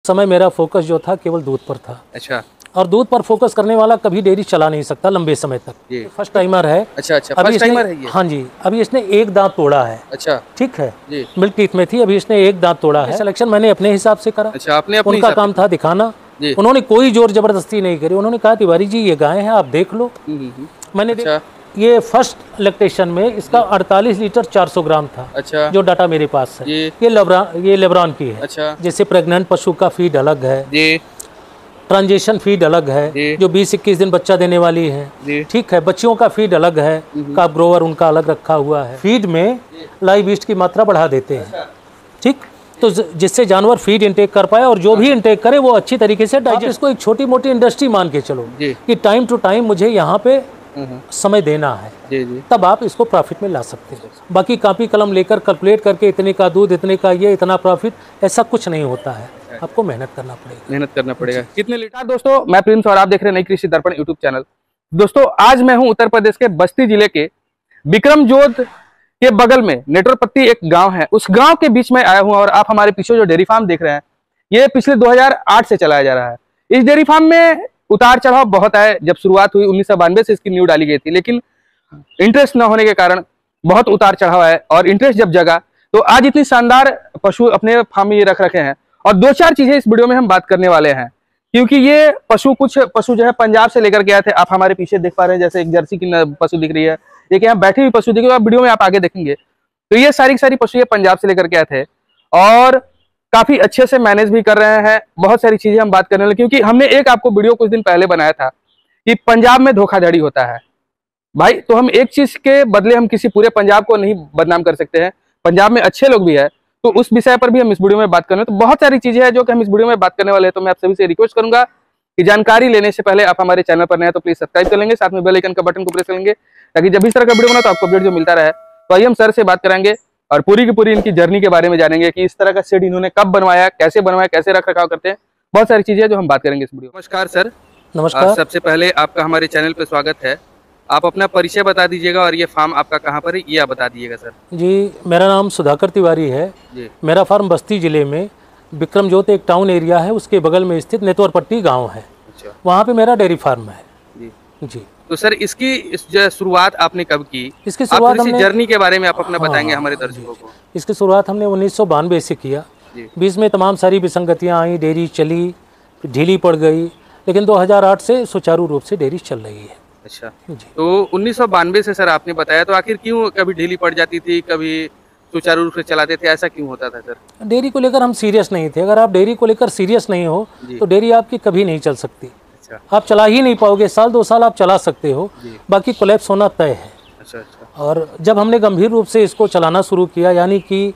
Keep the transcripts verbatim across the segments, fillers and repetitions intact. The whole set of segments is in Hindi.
समय मेरा फोकस जो था केवल दूध पर था। अच्छा। और दूध पर फोकस करने वाला कभी डेयरी चला नहीं सकता लंबे समय तक। फर्स्ट टाइमर है। अच्छा अच्छा, फर्स्ट टाइमर है ये? हाँ जी, अभी इसने एक दांत तोड़ा है। अच्छा, ठीक है जी। मिल्क टीथ में थी, अभी इसने एक दांत तोड़ा है। सिलेक्शन मैंने अपने हिसाब से करा। अच्छा, आपने अपने उनका काम था दिखाना, उन्होंने कोई जोर जबरदस्ती नहीं करी। उन्होंने कहा तिवारी जी ये गाय है, आप देख लो। मैंने अच्छा। ये फर्स्ट लैक्टेशन में इसका अड़तालीस लीटर चार सौ ग्राम था। अच्छा। जो डाटा मेरे पास है ये ये लेब्रान ये लेब्रान की है। अच्छा। जैसे प्रेग्नेंट पशु का फीड अलग है जी, ट्रांजिशन फीड अलग है, जो बीस इक्कीस दिन बच्चा देने वाली है। ठीक है, बच्चियों का फीड अलग है, काफ ग्रोवर उनका अलग रखा हुआ है। फीड में लाइव ईस्ट की मात्रा बढ़ा देते हैं। ठीक, तो जिससे जानवर फीड इंटेक कर पाए और जो भी इंटेक करे वो अच्छी तरीके से डाइजेस्ट। इसको एक छोटी मोटी इंडस्ट्री मान के चलो कि टाइम टू टाइम मुझे यहाँ पे समय देना है, जी जी। तब आप इसको प्रॉफिट में ला सकते हैं। बाकी कॉपी कलम लेकर कैलकुलेट करके इतने का दूध, इतने का ये, इतना प्रॉफिट, ऐसा कुछ नहीं होता है। आपको मेहनत करना पड़ेगा, मेहनत करना पड़ेगा। कितने लीटर? दोस्तों मैं प्रिंस और आप देख रहे हैं नई कृषि दर्पण यूट्यूब चैनल। दोस्तों आज मैं हूं उत्तर प्रदेश के बस्ती जिले के बिक्रमजोत के बगल में नेटरपट्टी एक गांव है, उस गांव के बीच में आया हूं। और आप हमारे पीछे जो डेयरी फार्म देख रहे हैं ये पिछले दो हज़ार आठ से चलाया जा रहा है। इस डेयरी फार्म में उतार चढ़ाव बहुत है। जब शुरुआत हुई उन्नीस सौ बानवे से इसकी नींव डाली गई थी, लेकिन इंटरेस्ट न होने के कारण बहुत उतार चढ़ाव है। और इंटरेस्ट जब जगा तो आज इतनी शानदार पशु अपने फार्म में ये रख रखे हैं। और दो चार चीजें इस वीडियो में हम बात करने वाले हैं, क्योंकि ये पशु कुछ पशु जो है पंजाब से लेकर के आए थे। आप हमारे पीछे देख पा रहे हैं, जैसे एक जर्सी की पशु दिख रही है, एक यहाँ बैठी हुई पशु दिख रही है, आप वीडियो में आप आगे देखेंगे। तो ये सारी सारी पशु ये पंजाब से लेकर के आए थे और काफी अच्छे से मैनेज भी कर रहे हैं। बहुत सारी चीजें हम बात करने वाले, क्योंकि हमने एक आपको वीडियो कुछ दिन पहले बनाया था कि पंजाब में धोखाधड़ी होता है भाई। तो हम एक चीज के बदले हम किसी पूरे पंजाब को नहीं बदनाम कर सकते हैं। पंजाब में अच्छे लोग भी है, तो उस विषय पर भी हम इस वीडियो में बात करने। तो बहुत सारी चीजें हैं जो कि हम इस वीडियो में बात करने वाले हैं। तो मैं आप सभी से रिक्वेस्ट करूंगा कि जानकारी लेने से पहले आप हमारे चैनल पर नए हैं तो प्लीज सब्सक्राइब कर लेंगे, साथ में बेल आइकन का बटन को प्रेस करेंगे, ताकि जब इस तरह का वीडियो बना तो आपको अपडेट जो मिलता रहे। तो आइए हम सर से बात करेंगे और पूरी की पूरी इनकी जर्नी के बारे में जानेंगे कि इस तरह का शेड इन्होंने कब बनवाया, कैसे बनवाया, कैसे रख रखाव करते हैं। बहुत सारी चीजें जो हम बात करेंगे इस वीडियो। नमस्कार सर। नमस्कार। सबसे पहले आपका हमारे चैनल पे स्वागत है। आप अपना परिचय बता दीजिएगा और ये फार्म आपका कहाँ पर है ये आप बता दीजिएगा सर। जी, मेरा नाम सुधाकर तिवारी है जी। मेरा फार्म बस्ती जिले में बिक्रमजोत एक टाउन एरिया है, उसके बगल में स्थित नेतवरपट्टी गाँव है। अच्छा। वहाँ पे मेरा डेयरी फार्म है जी जी। तो सर इसकी इस शुरुआत आपने कब की? इसकी शुरुआत हमने जर्नी के बारे में आप अपना बताएंगे हमारे दर्शकों को। इसकी शुरुआत हमने उन्नीस सौ बानवे से किया। बीच में तमाम सारी विसंगतियां आई, डेयरी चली, ढीली पड़ गई, लेकिन दो हज़ार आठ से सुचारू रूप से डेयरी चल रही है। अच्छा जी। तो उन्नीस सौ बानवे से सर आपने बताया, तो आखिर क्यों कभी ढीली पड़ जाती थी, कभी सुचारू रूप से चलाते थे, ऐसा क्यों होता था सर? डेयरी को लेकर हम सीरियस नहीं थे। अगर आप डेयरी को लेकर सीरियस नहीं हो तो डेयरी आपकी कभी नहीं चल सकती। आप चला ही नहीं पाओगे। साल दो साल आप चला सकते हो, बाकी कोलैप्स होना तय है। अच्छा अच्छा। और जब हमने गंभीर रूप से इसको चलाना शुरू किया, यानी कि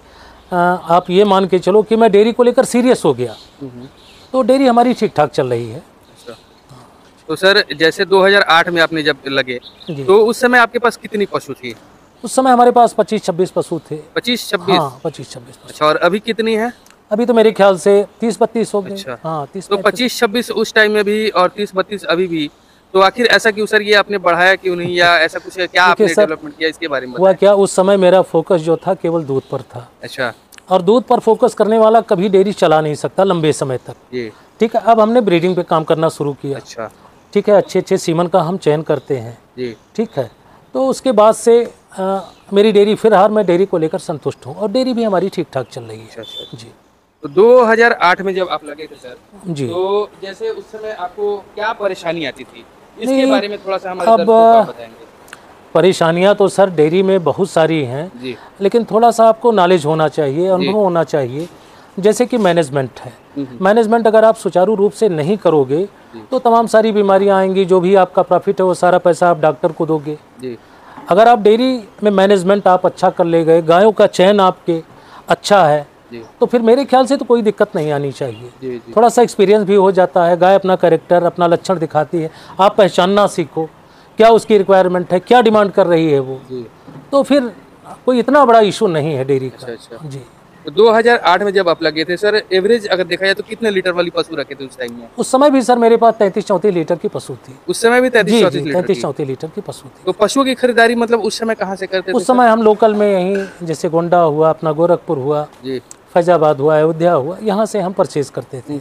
आप ये मान के चलो कि मैं डेयरी को लेकर सीरियस हो गया, तो डेयरी हमारी ठीक ठाक चल रही है। अच्छा। तो सर जैसे दो हज़ार आठ में आपने जब लगे तो उस समय आपके पास कितनी पशु थी? उस समय हमारे पास पच्चीस छब्बीस पशु थे। पच्चीस छब्बीस? हाँ, पच्चीस छब्बीस। अच्छा, और अभी कितनी है? अभी तो मेरे ख्याल से तीस बत्तीस हो गए। अच्छा। हाँ, तीस। तो पच्चीस छब्बीस उस टाइम में भी और तीस बत्तीस अभी भी, तो आखिर ऐसा क्यों सर? ये आपने बढ़ाया क्यों नहीं, या ऐसा कुछ क्या आपने डेवलपमेंट किया इसके बारे में? हुआ क्या, उस समय मेरा फोकस जो था केवल दूध पर था। अच्छा। और दूध पर फोकस करने वाला कभी डेयरी चला नहीं सकता लंबे समय तक। ठीक है, अब हमने ब्रीडिंग पे काम करना शुरू किया। अच्छा। ठीक है, अच्छे अच्छे सीमन का हम चयन करते हैं जी। ठीक है, तो उसके बाद से आ, मेरी डेयरी फिलहाल मैं डेयरी को लेकर संतुष्ट हूँ और डेयरी भी हमारी ठीक ठाक चल रही है। अच्छा, अच्छा। जी। तो दो हज़ार आठ में जब आप लगे थे सर जी, तो जैसे उस समय आपको क्या परेशानी आती थी, इसके बारे में थोड़ा सा हमारे दर्शकों को बताएंगे। परेशानियां तो सर डेयरी में बहुत सारी हैं जी, लेकिन थोड़ा सा आपको नॉलेज होना चाहिए, अनुभव होना चाहिए। जैसे कि मैनेजमेंट है, मैनेजमेंट अगर आप सुचारू रूप से नहीं करोगे तो तमाम सारी बीमारियां आएंगी। जो भी आपका प्रॉफिट है वो सारा पैसा आप डॉक्टर को दोगे जी। अगर आप डेयरी में मैनेजमेंट आप अच्छा कर ले गए, गायों का चयन आपके अच्छा है, तो फिर मेरे ख्याल से तो कोई दिक्कत नहीं आनी चाहिए जी, जी। थोड़ा सा एक्सपीरियंस भी हो जाता है, गाय अपना कैरेक्टर अपना लक्षण दिखाती है, आप पहचानना सीखो क्या उसकी रिक्वायरमेंट है, क्या डिमांड कर रही है वो जी। तो फिर कोई इतना बड़ा इशू नहीं है डेयरी का। अच्छा, अच्छा। जी। तो दो हज़ार आठ में जब आप लगे थे सर, एवरेज अगर देखा जाए तो कितने लीटर वाली पशु रखे थे उस टाइम में? उस समय भी सर मेरे पास तैंतीस चौंतीस लीटर की पशु थी। उस समय भी तैंतीस चौंतीस लीटर तैंतीस चौंतीस लीटर की पशु थी। तो पशुओं की खरीदारी मतलब उस समय कहाँ से करते थे? उस समय हम लोकल में यहीं, जैसे गोंडा हुआ, अपना गोरखपुर हुआ जी, फैजाबाद हुआ, अयोध्या हुआ, यहाँ से हम परचेज करते थे।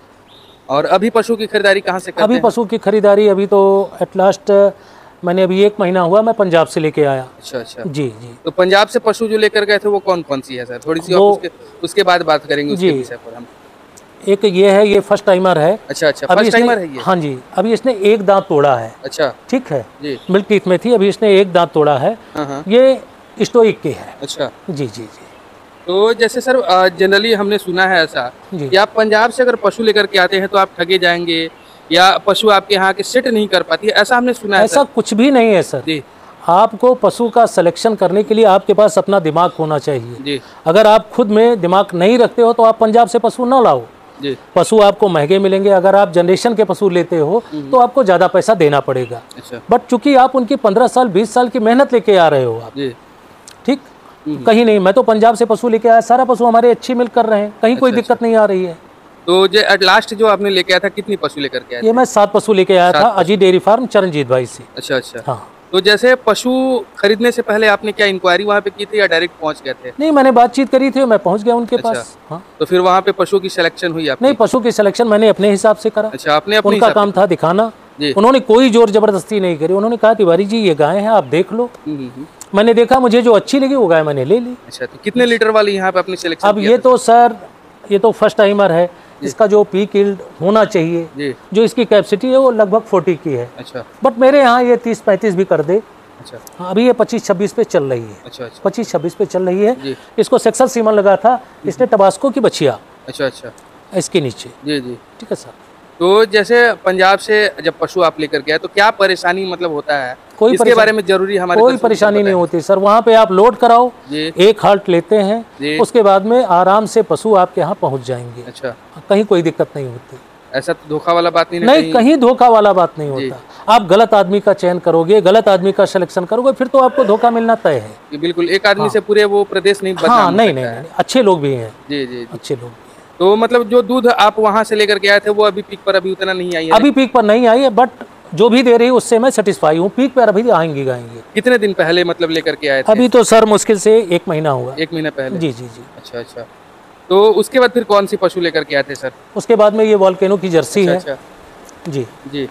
और अभी पशु की खरीदारी कहाँ से करते अभी हैं? पशु की खरीदारी अभी तो एट लास्ट मैंने अभी एक महीना हुआ मैं पंजाब से लेके आया। अच्छा अच्छा जी जी। तो पंजाब से पशु जो लेकर गए थे वो कौन कौन सी है सर? थोड़ी सी वो, उसके, उसके बाद बात करेंगे उसके जी। विषय पर हम। एक ये है, ये फर्स्ट टाइमर है। अच्छा अच्छा, अभी फर्स्ट इसने, टाइमर है ये? हाँ जी, अभी इसने एक दांत तोड़ा है। अच्छा ठीक है जी। मिल्क टीथ में थी, अभी इसने एक दांत तोड़ा है। हाँ हाँ। ये स्टोइक की है। अच्छा जी जी जी। तो जैसे सर जनरली हमने सुना है ऐसा जी। कि आप पंजाब से अगर पशु लेकर के आते हैं तो आप ठगे जाएंगे या पशु आपके यहाँ के सेट नहीं कर पाती है, ऐसा हमने सुना है। ऐसा कुछ भी नहीं है सर जी। आपको पशु का सिलेक्शन करने के लिए आपके पास अपना दिमाग होना चाहिए जी। अगर आप खुद में दिमाग नहीं रखते हो तो आप पंजाब से पशु ना लाओ जी। पशु आपको महंगे मिलेंगे। अगर आप जनरेशन के पशु लेते हो तो आपको ज़्यादा पैसा देना पड़ेगा। अच्छा। बट चूंकि आप उनकी पंद्रह साल बीस साल की मेहनत लेके आ रहे हो आप, जी। ठीक, कहीं नहीं। मैं तो पंजाब से पशु लेके आया, सारा पशु हमारे अच्छी मिल्क कर रहे हैं, कहीं कोई अच्छा, दिक्कत नहीं आ रही है। तो जो एट लास्ट जो आपने लेके आया था कितनी पशु लेकर के आए थे? ये मैं सात पशु लेके आया था अजी डेयरी फार्म चरणजीत भाई से। अच्छा अच्छा। हाँ। तो जैसे पशु खरीदने से पहले आपने क्या इंक्वायरी वहाँ पे की थी या डायरेक्ट पहुँच गए थे? नहीं, मैंने बातचीत करी थी, मैं पहुंच गया उनके अच्छा। पास। हाँ। तो फिर वहाँ पे पशु की सिलेक्शन हुई आपकी? नहीं, पशु की सिलेक्शन मैंने अपने हिसाब से करा। अच्छा, आपने अपने उनका हिसाब काम था दिखाना। जी। उन्होंने कोई जोर जबरदस्ती नहीं करी। उन्होंने कहा तिवारी जी ये गाय है, आप देख लो। हम्म, हम्म, हम्म। मैंने देखा, मुझे जो अच्छी लगी वो गाय मैंने ले ली। अच्छा, तो कितने लीटर वाली यहाँ पे अपनी सिलेक्शन? अब ये तो सर ये तो फर्स्ट टाइमर है, इसका जो पीक यील्ड होना चाहिए, जी। जो इसकी कैपेसिटी है वो लगभग चालीस की है। अच्छा बट मेरे यहाँ ये तीस पैंतीस भी कर दे। अच्छा। हाँ, अभी ये पच्चीस छब्बीस पे चल रही है। अच्छा अच्छा। पच्चीस छब्बीस पे चल रही है। जी। इसको सेक्सर सीमन लगा था, इसने टबास्को की बछिया अच्छा अच्छा। इसके नीचे। जी जी। ठीक है सर। तो जैसे पंजाब से जब पशु आप लेकर के आए तो क्या परेशानी मतलब होता है? कोई इसके बारे में जरूरी हमारे कोई दर्शकों को परेशानी नहीं बताएं। होती सर। वहाँ पे आप लोड कराओ, जी। एक हाल्ट लेते हैं, जी। उसके बाद में आराम से पशु आपके यहाँ पहुँच जाएंगे। अच्छा, कहीं कोई दिक्कत नहीं होती। ऐसा तो धोखा वाला बात नहीं? नहीं, कहीं धोखा वाला बात नहीं होता। आप गलत आदमी का चयन करोगे, गलत आदमी का सिलेक्शन करोगे, फिर तो आपको धोखा मिलना तय है। कि बिल्कुल एक आदमी से पूरे वो प्रदेश नहीं बदनाम हाँ, हो नहीं सकता नहीं है। नहीं, अच्छे लोग भी हैं। जी जी जी। अच्छे लोग भी हैं। तो मतलब जो दूध आप वहाँ से लेकर के आए थे वो अभी पीक पर अभी उतना नहीं आई है? अभी पीक पर नहीं आई है, बट जो भी दे रही है उससे मैं सेटिस्फाई हूँ। पीक पर अभी आएंगी गाएंगे। कितने दिन पहले मतलब लेकर के आए थे? अभी तो सर मुश्किल से एक महीना हुआ। एक महीना पहले? जी जी जी। अच्छा अच्छा। तो उसके बाद फिर कौन सी पशु लेकर के आए थे सर? उसके बाद में ये वॉल्केनो की जर्सी है। अच्छा जी जी।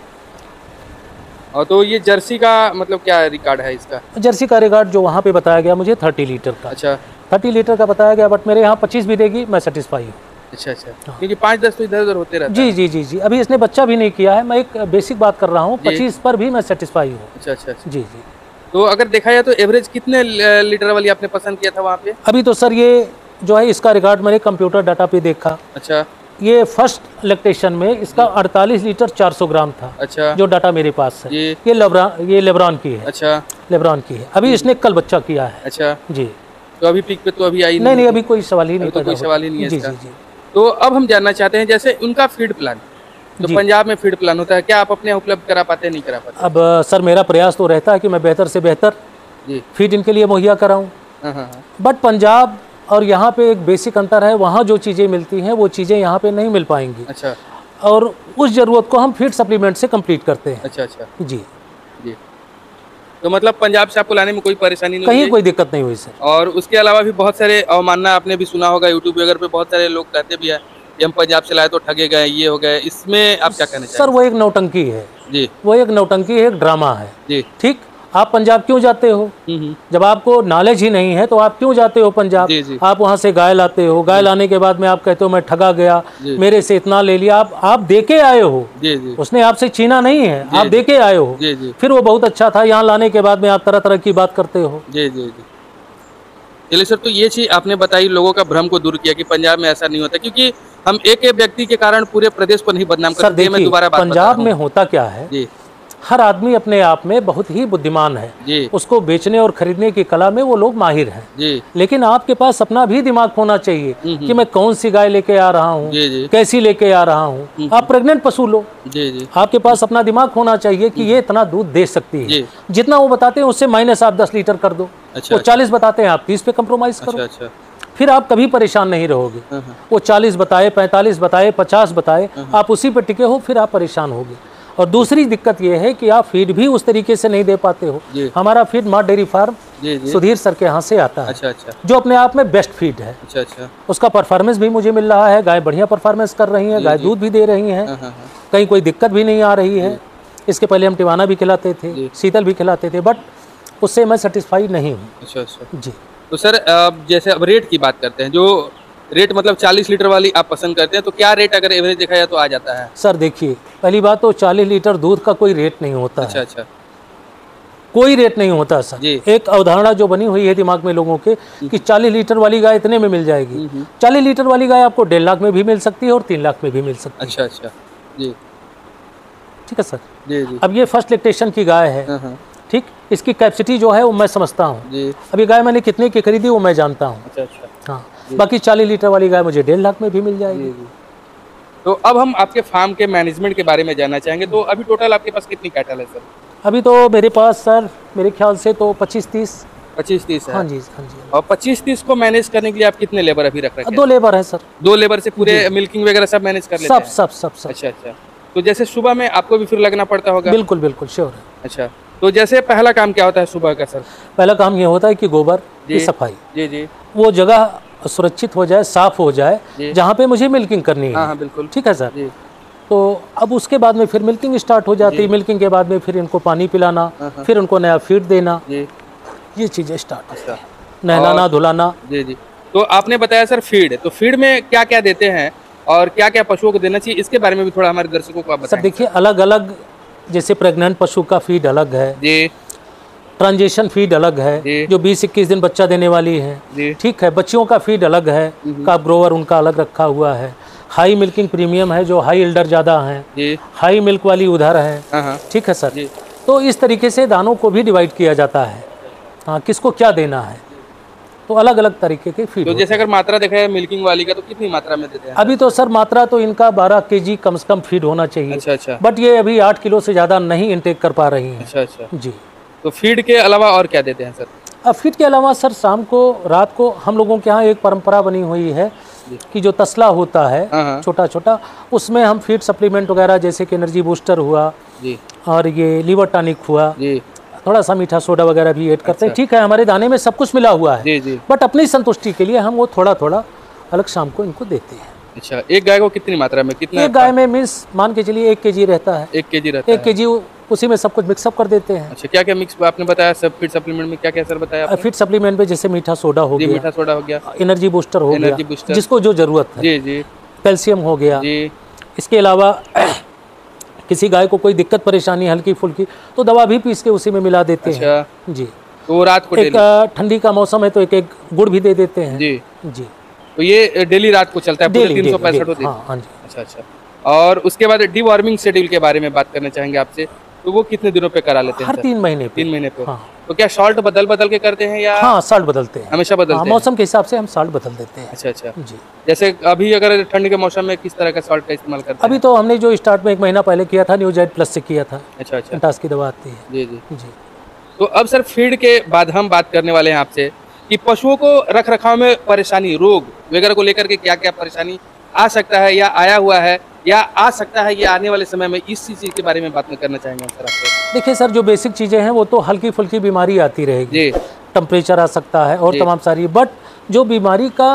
और तो ये जर्सी का मतलब क्या रिकॉर्ड है इसका? जर्सी का रिकॉर्ड जो वहाँ पे बताया गया मुझे तीस लीटर का। अच्छा। तीस लीटर का बताया गया, बट मेरे यहाँ पच्चीस भी देगी, मैं सेटिस्फाई हूँ। अच्छा अच्छा। क्योंकि पाँच दस तो इधर उधर होते रहते जी जी जी जी। अभी इसने बच्चा भी नहीं किया है, मैं एक बेसिक बात कर रहा हूँ। जी। पच्चीस पर भी मैं सेटिस्फाई हूँ। अच्छा अच्छा अच्छा। जी जी। तो अगर देखा जाए तो एवरेज कितने लीटर वाली आपने पसंद किया था वहाँ पे? अभी तो सर ये जो है इसका रिकॉर्ड मैंने कंप्यूटर डाटा पे देखा। अच्छा। ये फर्स्ट इलेक्ट्रेशन में इसका अड़तालीस लीटर चार सौ ग्राम था। अच्छा। जो डाटा मेरे पास है। जी। ये लेब्रॉन ये लेब्रॉन की है। अच्छा। लेब्रॉन की है। अभी इसने कल बच्चा किया है। अच्छा जी। तो अभी पीक पे तो अभी आई नहीं नहीं, अभी कोई सवाल ही नहीं तो पैदा कोई होता। सवाल ही नहीं है जी इसका। जी जी। तो अब हम जानना चाहते हैं जैसे उनका फीड प्लान जो जी। पंजाब में फीड प्लान होता है, क्या आप अपने यहाँ उपलब्ध करा पाते हैं नहीं करा पाते? अब अ, सर मेरा प्रयास तो रहता है कि मैं बेहतर से बेहतर जी। फीड इनके लिए मुहैया कराऊं। हाँ हाँ हाँ। बट पंजाब और यहाँ पे एक बेसिक अंतर है, वहाँ जो चीज़ें मिलती हैं वो चीज़ें यहाँ पे नहीं मिल पाएंगी। अच्छा। और उस ज़रूरत को हम फीड सप्लीमेंट से कंप्लीट करते हैं। अच्छा अच्छा जी। जी। तो मतलब पंजाब से आपको लाने में कोई परेशानी नहीं कहीं हुई? कोई दिक्कत नहीं हुई सर। और उसके अलावा भी बहुत सारे अवमानना आपने भी सुना होगा यूट्यूब वगैरह पे, बहुत सारे लोग कहते भी है कि हम पंजाब से लाए तो ठगे गए, ये हो गए, इसमें आप क्या कहना सर चाहेंगे? वो एक नौटंकी है। जी वो एक नौटंकी है, एक ड्रामा है। जी। ठीक। आप पंजाब क्यों जाते हो? हम्म हम्म। जब आपको नॉलेज ही नहीं है तो आप क्यों जाते हो पंजाब? जी, जी। आप वहाँ से गाय लाते हो, गाय लाने के बाद में आप कहते हो मैं ठगा गया, जी। मेरे से इतना ले लिया। आप आप दे के आए हो, जी जी उसने आपसे छीना नहीं है, आप जी। दे के आए हो। जी जी फिर वो बहुत अच्छा था, यहाँ लाने के बाद में आप तरह तरह की बात करते हो। जी जी जी। चलिए सर, तो ये चीज़ आपने बताई, लोगों का भ्रम को दूर किया कि पंजाब में ऐसा नहीं होता, क्योंकि हम एक एक व्यक्ति के कारण पूरे प्रदेश को नहीं बदनाम सर करते। मैं देखिए, दोबारा बात बता पंजाब रहा में हूँ। होता क्या है, जी हर आदमी अपने आप में बहुत ही बुद्धिमान है। जी उसको बेचने और खरीदने की कला में वो लोग माहिर हैं। जी लेकिन आपके पास अपना भी दिमाग होना चाहिए कि मैं कौन सी गाय लेके आ रहा हूँ, जी जी कैसी लेके आ रहा हूँ। आप प्रेग्नेंट पशु लो, जी जी आपके पास अपना दिमाग होना चाहिए कि ये इतना दूध दे सकती है। जी। जितना वो बताते हैं उससे माइनस आप दस लीटर कर दो। अच्छा वो चालीस बताते हैं, आप तीस पे कंप्रोमाइज अच्छा करो। अच्छा। फिर आप कभी परेशान नहीं रहोगे। हाँ, हाँ। वो चालीस बताए, पैंतालीस बताए, पचास बताए, आप उसी पे टिके हो, फिर आप परेशान होगे। और दूसरी दिक्कत ये है कि आप फीड भी उस तरीके से नहीं दे पाते हो। जी। हमारा फीड माँ डेयरी फार्म जी, जी। सुधीर सर के यहाँ से आता है। अच्छा अच्छा जो अपने आप में बेस्ट फीड है। अच्छा अच्छा उसका परफॉर्मेंस भी मुझे मिल रहा है, गाय बढ़िया परफॉर्मेंस कर रही है, गाय दूध भी दे रही है, हाँ, हाँ, हाँ। कहीं कोई दिक्कत भी नहीं आ रही है। इसके पहले हम टिवाना भी खिलाते थे, शीतल भी खिलाते थे, बट उससे मैं सेटिस्फाई नहीं हूँ। अच्छा अच्छा जी। तो सर अब जैसे अब रेट की बात करते हैं, जो रेट मतलब चालीस लीटर वाली आप पसंद करते हैं, तो क्या रेट अगर एवरेज देखा जाए तो आ जाता है? सर देखिए, पहली बात तो चालीस लीटर दूध का कोई रेट नहीं होता अच्छा है। अच्छा कोई रेट नहीं होता सर। जी। एक अवधारणा जो बनी हुई है दिमाग में लोगों के कि चालीस लीटर वाली गाय इतने में मिल जाएगी। चालीस लीटर वाली गाय आपको डेढ़ लाख में भी मिल सकती है और तीन लाख में भी मिल सकती है। अच्छा अच्छा जी ठीक है सर। जी जी अब ये फर्स्ट लेक्टेशन की गाय है, हाँ, हाँ। ठीक, इसकी कैपेसिटी जो है वो मैं समझता हूँ। जी अभी गाय मैंने कितने की खरीदी वो मैं जानता हूँ। अच्छा अच्छा हाँ, बाकी चालीस लीटर वाली गाय मुझे डेढ़ लाख में भी मिल जाएगी। जी जी तो अब हम आपके फार्म के मैनेजमेंट के बारे में जानना चाहेंगे। तो अभी टोटल आपके पास कितनी कैटल है सर? अभी तो मेरे पास सर मेरे ख्याल से तो पच्चीस तीस। पच्चीस तीस है। हाँ जी हाँ जी। और पच्चीस तीस को मैनेज करने के लिए आप कितने लेबर अभी रख रहे हैं? दो लेबर है सर। दो लेबर से पूरे मिल्किंग वगैरह सब मैनेज कर लेते सब हैं? सब सब सब। अच्छा अच्छा तो जैसे सुबह में आपको भी फिर लगना पड़ता होगा? बिल्कुल बिल्कुल श्योर है। अच्छा तो जैसे पहला काम क्या होता है सुबह का सर? पहला काम ये होता है कि गोबर की सफाई, जी जी वो जगह सुरक्षित हो जाए, साफ हो जाए जहाँ पे मुझे मिल्किंग करनी हाँ है। हाँ बिल्कुल ठीक है सर। जी तो अब उसके बाद में फिर मिल्किंग स्टार्ट हो जाती है। मिल्किंग के बाद में फिर इनको पानी पिलाना, फिर उनको नया फीड देना, जी ये चीज़ें स्टार्ट। अच्छा नहलाना धुलाना। जी जी तो आपने बताया सर फीड, तो फीड में क्या क्या देते हैं और क्या क्या पशुओं को देना चाहिए, इसके बारे में भी थोड़ा हमारे दर्शकों को आप सर बताएं। देखिए, अलग अलग, जैसे प्रेग्नेंट पशु का फीड अलग है जी, ट्रांजिशन फीड अलग है, जो बीस इक्कीस दिन बच्चा देने वाली है। जी ठीक है, बच्चियों का फीड अलग है, काफ ग्रोवर उनका अलग रखा हुआ है। हाई मिल्किंग प्रीमियम है, जो हाई इल्डर ज़्यादा हैं, जी हाई मिल्क वाली उधर है। हाँ हाँ ठीक है सर। जी तो इस तरीके से दानों को भी डिवाइड किया जाता है, हाँ, किसको क्या देना है, तो अलग अलग तरीके के फीड। तो जैसे अगर मात्रा देखा है मिल्किंग वाली का, तो कितनी मात्रा में देते हैं? अभी तो सर मात्रा तो इनका बारह केजी कम से कम फीड होना चाहिए। अच्छा अच्छा बट ये अभी आठ किलो से ज़्यादा नहीं इनटेक कर पा रही हैं। अच्छा अच्छा जी। तो फीड के अलावा और क्या देते हैं सर? अब फीड के अलावा सर शाम को, रात को हम लोगों के यहाँ एक परंपरा बनी हुई है कि जो तसला होता है हाँ हाँ छोटा छोटा, उसमें हम फीड सप्लीमेंट वगैरह जैसे कि एनर्जी बूस्टर हुआ जी और ये लीवर टॉनिक हुआ, जी थोड़ा सा मीठा सोडा वगैरह भी ऐड करते हैं। ठीक है, हमारे दाने में सब कुछ मिला हुआ है, जी जी बट अपनी संतुष्टि के लिए हम वो थोड़ा थोड़ा अलग शाम को इनको देते हैं। अच्छा, एक गाय को कितनी मात्रा में, कितना? एक गाय में मीन्स मान के चलिए एक केजी रहता है। एक केजी रहता एक केजी उसी में सब कुछ मिक्सअप कर देते हैं। अच्छा, क्या क्या मिक्स आपने बताया सब फीड सप्लीमेंट में, क्या क्या सर बताया आपने? फीड सप्लीमेंट में जैसे मीठा सोडा हो जी, गया, मीठा सोडा हो गया, एनर्जी बूस्टर हो एनर्जी गया बूस्टर, जिसको जो जरूरत है, जी जी, कैल्शियम हो गया जी। इसके अलावा किसी गाय को कोई दिक्कत परेशानी हल्की फुल्की, तो दवा भी पीस के उसी में मिला देते अच्छा, हैं। जी। तो रात को एक ठंडी का मौसम है तो एक एक गुड़ भी दे देते हैं। जी जी। तो ये डेली रात को चलता है पूरे तीन सौ पैंसठ दिन? हाँ हाँ जी। अच्छा अच्छा। और उसके बाद डीवॉर्मिंग शेड्यूल के बारे में बात करना चाहेंगे आपसे, तो वो कितने दिनों पे करा लेते हैं? हर तीन महीने पे। तीन महीने पे। हाँ। तो क्या सॉल्ट बदल बदल के करते हैं या? हाँ, साल्ट बदलते हैं, हमेशा बदलते हैं? मौसम के हिसाब से हम साल्ट बदल देते हैं। अच्छा अच्छा जी। जैसे अभी अगर ठंड के मौसम में किस तरह का सॉल्ट का इस्तेमाल करते हैं? अभी तो हमने जो स्टार्ट में एक महीना पहले किया था, न्यूजाइड प्लस से किया था। अच्छा अच्छा, टास की दवा आती है। जी जी जी। तो अब सर फीड के बाद हम बात करने वाले हैं आपसे कि पशुओं को रख रखाव में परेशानी, रोग वगैरह को लेकर के क्या क्या परेशानी आ सकता है या आया हुआ है या आ सकता है ये आने वाले समय में, इस चीज के बारे में बात करना चाहेंगे सर आपसे। देखिए सर, जो बेसिक चीज़ें हैं वो तो हल्की फुल्की बीमारी आती रहेगी, जी, टेम्परेचर आ सकता है और तमाम सारी, बट जो बीमारी का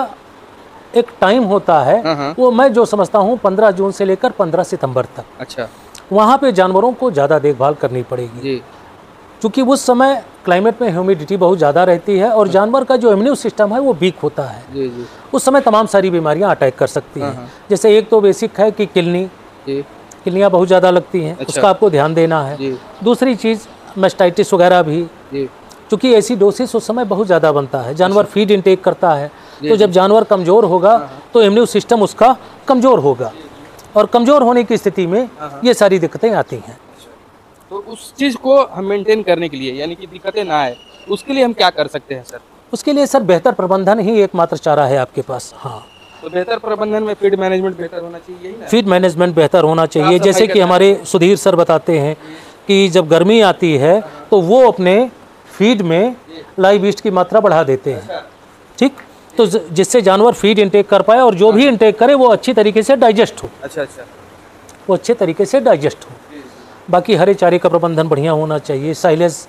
एक टाइम होता है हाँ हाँ। वो मैं जो समझता हूँ पंद्रह जून से लेकर पंद्रह सितंबर तक। अच्छा, वहाँ पे जानवरों को ज़्यादा देखभाल करनी पड़ेगी, जी क्योंकि उस समय क्लाइमेट में ह्यूमिडिटी बहुत ज़्यादा रहती है और जानवर का जो इम्यून सिस्टम है वो वीक होता है। जी जी उस समय तमाम सारी बीमारियां अटैक कर सकती हैं। जैसे एक तो बेसिक है कि किलनी, जी किलनियाँ बहुत ज़्यादा लगती हैं, अच्छा। उसका आपको ध्यान देना है। जी दूसरी चीज़ मेस्टाइटिस वगैरह भी, जी क्योंकि ऐसी डोसेस उस समय बहुत ज़्यादा बनता है, जानवर फीड इनटेक करता है, तो जब जानवर कमज़ोर होगा तो इम्यून सिस्टम उसका कमज़ोर होगा और कमज़ोर होने की स्थिति में ये सारी दिक्कतें आती हैं। तो उस चीज को हम मेंटेन करने के लिए, यानी कि दिक्कतें ना आए, उसके लिए हम क्या कर सकते हैं सर? उसके लिए सर बेहतर प्रबंधन ही एकमात्र चारा है आपके पास। हाँ, तो बेहतर प्रबंधन में फीड मैनेजमेंट बेहतर होना चाहिए, यही ना? फीड मैनेजमेंट बेहतर होना चाहिए। साफ जैसे सफाई कि हमारे सुधीर सर बताते हैं कि जब गर्मी आती है तो वो अपने फीड में लाइव ईस्ट की मात्रा बढ़ा देते हैं, ठीक, तो जिससे जानवर फीड इंटेक कर पाए और जो भी इंटेक करे वो अच्छी तरीके से डाइजेस्ट हो, अच्छा अच्छा, वो अच्छे तरीके से डाइजेस्ट हो। बाकी हरे चारे का प्रबंधन बढ़िया होना चाहिए, साइलेज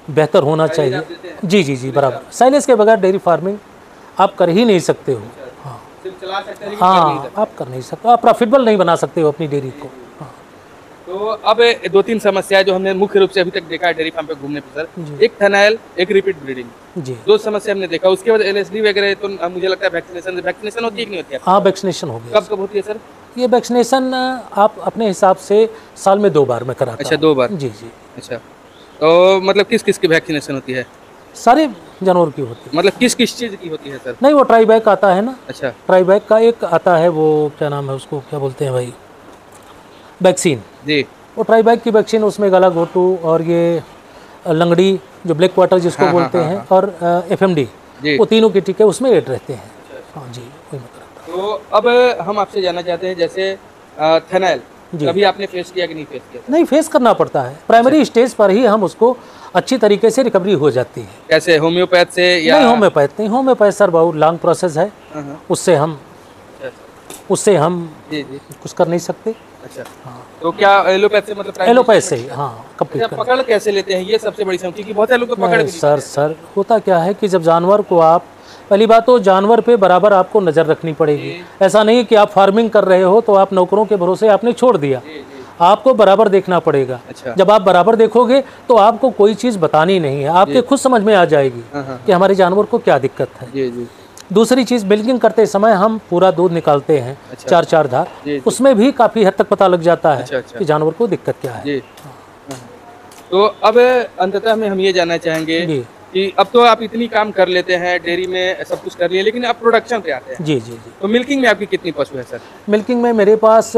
बेहतर होना चाहिए। जी जी जी बराबर, साइलेज के बगैर डेयरी फार्मिंग आप कर ही नहीं सकते हो। हाँ सिर्फ चला सकते हैं, हाँ आप कर नहीं सकते, आप प्रॉफिटेबल नहीं बना सकते हो अपनी डेयरी को। हाँ। तो अब दो तीन समस्याएं जो हमने मुख्य रूप से अभी तक देखा है डेयरी फार्म पे घूमने पे सर, एक थनाइल, एक रिपीट ब्रीडिंग, जी दो समस्या हमने देखा। उसके बाद एलएसडी वगैरह तो मुझे लगता है वैक्सीनेशन वैक्सीनेशन होती है कि नहीं होती है? हाँ वैक्सीनेशन हो गया। कब कब होती है सर? ये वैक्सीनेशन आप अपने हिसाब से साल में दो बार में कराता अच्छा दो बार? जी जी। अच्छा तो मतलब किस किस की वैक्सीनेशन होती है? सारे जानवर की होती है। मतलब किस किस चीज की होती है सर? नहीं वो ट्राईबैक आता है ना। अच्छा ट्राईबैक का एक आता है, वो क्या नाम है उसको क्या बोलते हैं भाई, वैक्सीन जी। वो ट्राईबैक की वैक्सीन, उसमें गला घोटू और ये लंगड़ी जो ब्लैक वाटर जिसको हाँ, बोलते हाँ, हैं हाँ, और एफएमडी, वो तीनों के टीके उसमें ऐड रहते हैं। हाँ जी वही मैं कराता तो अब हम आपसे जानना चाहते हैं जैसे थनाइल कभी आपने फेस किया कि नहीं फेस किया? नहीं फेस करना पड़ता है, प्राइमरी स्टेज पर ही हम उसको अच्छी तरीके से रिकवरी हो जाती है। कैसे, होम्योपैथ से या? नहीं होम्योपैथ नहीं, होम्योपैथ सर बहुत लॉन्ग प्रोसेस है, उससे हम उससे हम जी जी कुछ कर नहीं सकते। अच्छा हाँ। तो क्या एलोपैथ से मतलब एलोपैथ से ही हाँ कंप्लीट अच्छा, पकड़ कैसे लेते हैं ये सबसे बड़ी समस्या, क्योंकि बहुत सारे लोग को पकड़ भी नहीं सर सर होता क्या है कि जब जानवर को आप, पहली बात तो जानवर पे बराबर आपको नज़र रखनी पड़ेगी। ऐसा नहीं कि आप फार्मिंग कर रहे हो तो आप नौकरों के भरोसे आपने छोड़ दिया, आपको बराबर देखना पड़ेगा। अच्छा। जब आप बराबर देखोगे तो आपको कोई चीज़ बतानी नहीं है, आपके खुद समझ में आ जाएगी कि हमारे जानवर को क्या दिक्कत है। जी जी। दूसरी चीज़ मिल्किंग करते समय हम पूरा दूध निकालते हैं। अच्छा। चार चार धार, उसमें भी काफ़ी हद तक पता लग जाता है। अच्छा, अच्छा। कि जानवर को दिक्कत क्या है। जी। तो अब अंततः में हम ये जानना चाहेंगे कि अब तो आप इतनी काम कर लेते हैं डेयरी में, सब कुछ कर लिए, लेकिन अब प्रोडक्शन पे आते हैं। जी जी जी। तो मिल्किंग में आपकी कितनी पशु है सर? मिल्किंग में मेरे पास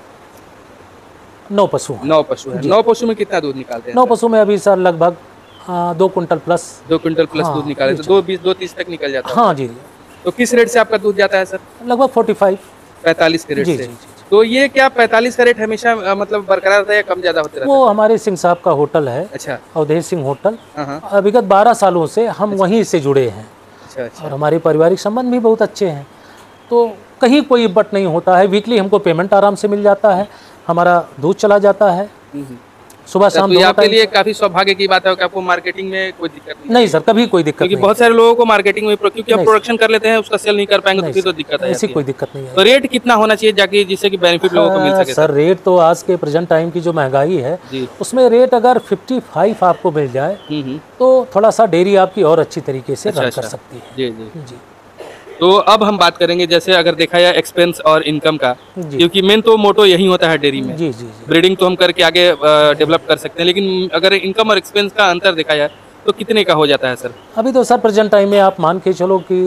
नौ पशु हैं। नौ पशु है। नौ पशु में कितना दूध निकालते हैं? नौ पशु में अभी सर लगभग दो कुंटल प्लस दो कुंटल प्लस दूध निकाले, तो दो बीस दो तीस तक निकल जाता है। हाँ जी। तो किस रेट से आपका दूध जाता है सर? लगभग फोर्टी फाइव पैंतालीस के रेट से। तो ये क्या पैंतालीस का रेट हमेशा मतलब बरकरार रहता है या कम ज्यादा होते रहता है? वो हमारे सिंह साहब का होटल है। अच्छा। अवधेश सिंह होटल, विगत बारह सालों से हम वहीं से जुड़े हैं। अच्छा, अच्छा। और हमारे पारिवारिक संबंध भी बहुत अच्छे हैं, तो कहीं कोई बट नहीं होता है। वीकली हमको पेमेंट आराम से मिल जाता है, हमारा दूध चला जाता है सुबह शाम। तो आपके लिए काफी सौभाग्य की बात है कि आपको मार्केटिंग में कोई दिक्कत नहीं? नहीं सर कभी कोई दिक्कत नहीं, क्योंकि बहुत सारे लोगों को मार्केटिंग में, क्योंकि आप प्रोडक्शन कर लेते हैं उसका सेल नहीं कर पाएंगे तो फिर तो दिक्कत है। ऐसी कोई दिक्कत नहीं है। तो रेट कितना होना चाहिए जाके जिससे कि बेनिफिट लोगों को मिल सके? सर रेट तो आज के प्रेजेंट टाइम की जो महंगाई है उसमें रेट अगर फिफ्टी फाइव आपको मिल जाए तो थोड़ा सा डेयरी आपकी और अच्छी तरीके से रन कर सकती है। जी जी जी। तो अब हम बात करेंगे जैसे अगर देखा जाए एक्सपेंस और इनकम का, क्योंकि मेन तो मोटो यही होता है डेयरी में। जी जी जी। ब्रीडिंग तो हम करके आगे डेवलप कर सकते हैं, लेकिन अगर इनकम और एक्सपेंस का अंतर देखा जाए तो कितने का हो जाता है सर? अभी तो सर प्रेजेंट टाइम में आप मान के चलो कि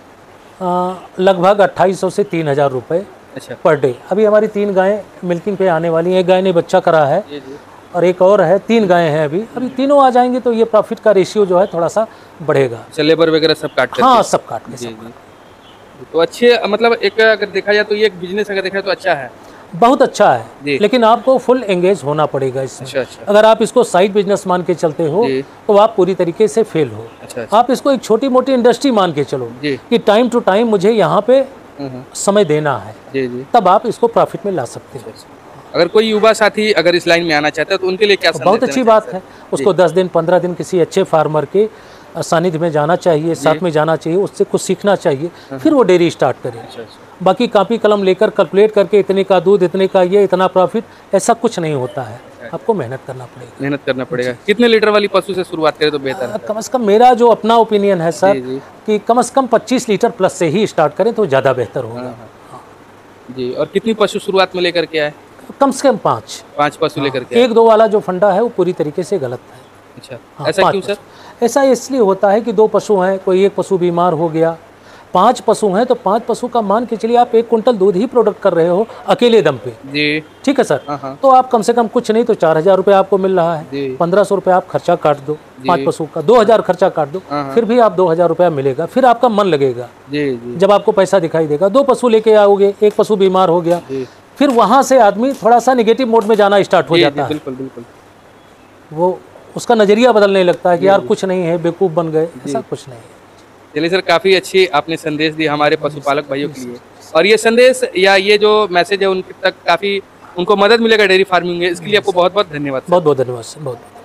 लगभग अट्ठाईस सौ से तीन हज़ार रुपये अच्छा पर डे। अभी हमारी तीन गायें मिल्किंग पे आने वाली हैं, एक गाय ने बच्चा करा है और एक और है, तीन गायें हैं अभी। अभी तीनों आ जाएंगी तो ये प्रॉफिट का रेशियो जो है थोड़ा सा बढ़ेगा। लेबर वगैरह सब काट के? हाँ सब काट के। तो अच्छे मतलब एक अगर देखा जाए तो ये एक बिजनेस अगर देखा जाए तो अच्छा है, बहुत अच्छा है, लेकिन आपको फुल एंगेज होना पड़ेगा इसमें। अच्छा, अच्छा। अगर आप इसको साइड बिजनेस मान के चलते हो तो आप पूरी तरीके से फेल हो। अच्छा, अच्छा। आप इसको एक छोटी मोटी इंडस्ट्री मान के चलो कि टाइम टू टाइम मुझे यहाँ पे समय देना है, जी जी। तब आप इसको प्रॉफिट में ला सकते हो। अगर कोई युवा साथी अगर इस लाइन में आना चाहता है तो उनके लिए क्या संदेश? बहुत अच्छी बात है, उसको दस दिन पंद्रह दिन किसी अच्छे फार्मर के सानिध्य में जाना चाहिए, साथ में जाना चाहिए, उससे कुछ सीखना चाहिए, फिर वो डेयरी स्टार्ट करे। अच्छा, अच्छा। बाकी कॉपी कलम लेकर कैलकुलेट करके इतने का दूध, इतने का ये, इतना प्रॉफिट, ऐसा कुछ नहीं होता है। आपको मेहनत करना पड़ेगा। मेहनत करना पड़ेगा। कितने लीटर वाली पशु से शुरुआत करें तो बेहतर है? कम से कम मेरा जो अपना ओपिनियन है सर कि कम से कम पच्चीस लीटर प्लस से ही स्टार्ट करें तो ज़्यादा बेहतर होगा। जी। और कितनी पशु शुरुआत में लेकर के आए? कम से कम पाँच पाँच पशु लेकर के। एक दो वाला जो फंडा है वो पूरी तरीके से गलत है। अच्छा, ऐसा क्यों सर? ऐसा इसलिए होता है कि दो पशु हैं, कोई एक पशु बीमार हो गया, पांच पशु हैं तो पांच पशु का मान के चलिए आप एक कुंटल दूध ही प्रोडक्ट कर रहे हो अकेले दम पे। जी। ठीक है सर। तो आप कम से कम कुछ नहीं तो चार हजार रुपये आपको मिल रहा है, पंद्रह सौ रुपये आप खर्चा काट दो, पांच पशु का दो हजार खर्चा काट दो, फिर भी आप दो हजार रुपया मिलेगा, फिर आपका मन लगेगा। जी जी। जब आपको पैसा दिखाई देगा, दो पशु लेके आओगे, एक पशु बीमार हो गया, फिर वहां से आदमी थोड़ा सा निगेटिव मोड में जाना स्टार्ट हो जाता है। बिल्कुल बिल्कुल। वो उसका नजरिया बदलने लगता है कि यार कुछ नहीं है, बेवकूफ बन गए, ऐसा कुछ नहीं है। चलिए सर, काफी अच्छी आपने संदेश दिया हमारे पशुपालक भाइयों के लिए, और ये संदेश या ये जो मैसेज है उनके तक काफी उनको मदद मिलेगा डेयरी फार्मिंग में, इसके लिए आपको बहुत बहुत धन्यवाद। बहुत बहुत धन्यवाद। बहुत